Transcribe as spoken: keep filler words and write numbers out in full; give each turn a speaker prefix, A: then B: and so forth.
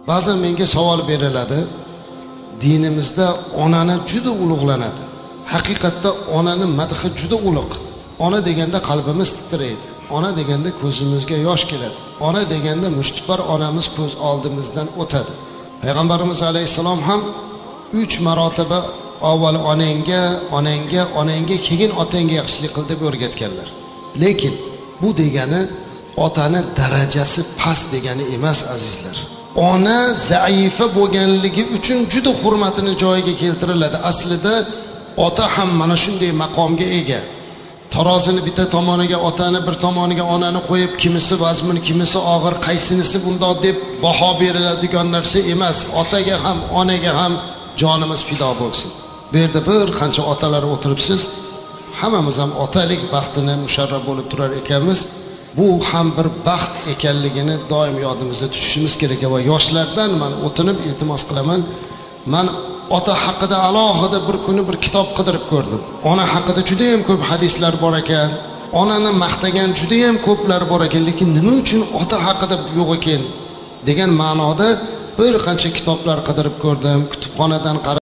A: ba'zan menga savol beriladi, dinimizda onani juda ulug'lanadi. Haqiqatda onani madhi juda ulug'. Ona deganda qalbimiz titraydi. Ona deganda ko'zimizga yosh keladi. Ona deganda mushtipar onamiz ko'z oldimizdan o'tadi. Payg'ambarimiz alayhisalom ham uch marotaba avval onangga, onangga, onangga, keyin otangga yaxshilik qil deb o'rgatganlar. Lekin bu degani otani darajasi past degani emas, azizlar. Ona zaifa bo'lganligi uchun juda hurmatini joyiga keltiriladi. Aslida ota ham mana shunday maqomga ega. Tarozini bitta tomoniga otani, bir tomoniga onani qo'yib, kimisi vazmin, kimisi og'ir, qaysinisi bundoq deb baho beriladigan narsa emas. Otaga ham, onaga ham jonimiz fido bo'lsin. Bu yerda bir qancha otalar o'tiribsiz. Hammamiz ham otalik baxtini musharraf bo'lib turar ekanmiz. Bu ham bir baxt ekanligini doim yodimizda tutishimiz kerak va yoshlardan men o'tinib iltimos qilaman. Men ota haqida alohida bir kuni bir kitob qidirib ko'rdim. Ona haqida juda ham ko'p hadislar bor ekan. Onani maqtagan juda ham ko'plar bor ekan, lekin nima uchun ota haqida yo'q ekan degan ma'noda bir qancha kitoblar qidirib ko'rdim. Kutubxonadan